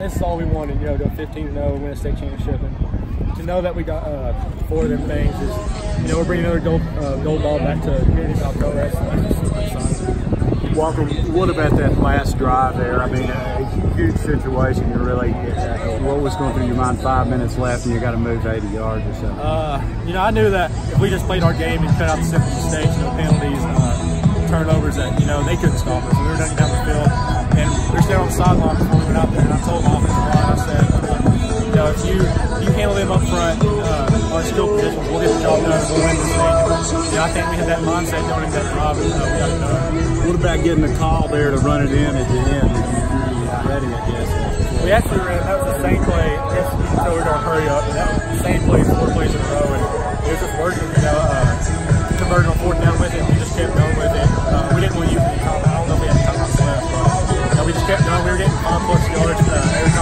This is all we wanted, you know, go 15-0, win a state championship, and to know that we got 4 of them things is, you know, we're bringing another gold ball back to community Alcoa. That's super exciting. Walker, what about that last drive there? I mean, a huge situation. You really, what was going through your mind? 5 minutes left, and you got to move 80 yards or so. You know, I knew that if we just played our game and cut out the simple mistakes, no penalties, turnovers, that, you know, they couldn't stop us. We were running down the field, and we were standing on the sideline before we went out there, and I told my offensive line, I said, you know, if you handle them up front, our skill positions, we'll get the job done and we'll win this thing. You know, I think we had that mindset going into that drive, and we got it done. What about getting the call there to run it in at the end? You were ready, I guess. We actually ran, that was the same play. I guess you can tell we were going to hurry up, and that was the same play 4 plays in a row, and it was just working, you know. Converted on 4th down with it, we just kept going with it. We didn't want to use any time. I don't know if we had timeouts left, but you know, we just kept going. We were getting 5+ yards every